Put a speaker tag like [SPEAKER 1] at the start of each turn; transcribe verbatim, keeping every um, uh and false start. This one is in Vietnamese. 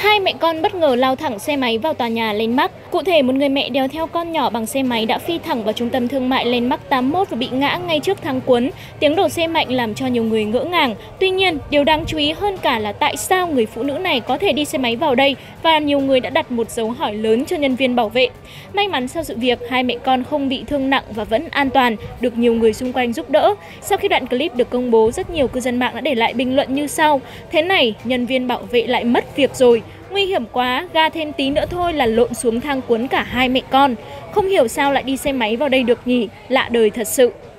[SPEAKER 1] Hai mẹ con bất ngờ lao thẳng xe máy vào tòa nhà Landmark. Cụ thể, một người mẹ đèo theo con nhỏ bằng xe máy đã phi thẳng vào trung tâm thương mại Landmark tám mươi mốt và bị ngã ngay trước thang cuốn. Tiếng đổ xe mạnh làm cho nhiều người ngỡ ngàng. Tuy nhiên, điều đáng chú ý hơn cả là tại sao người phụ nữ này có thể đi xe máy vào đây, và nhiều người đã đặt một dấu hỏi lớn cho nhân viên bảo vệ. May mắn sau sự việc, hai mẹ con không bị thương nặng và vẫn an toàn, được nhiều người xung quanh giúp đỡ. Sau khi đoạn clip được công bố, rất nhiều cư dân mạng đã để lại bình luận như sau: "Thế này, nhân viên bảo vệ lại mất việc rồi. Nguy hiểm quá, ga thêm tí nữa thôi là lộn xuống thang cuốn cả hai mẹ con. Không hiểu sao lại đi xe máy vào đây được nhỉ, lạ đời thật sự."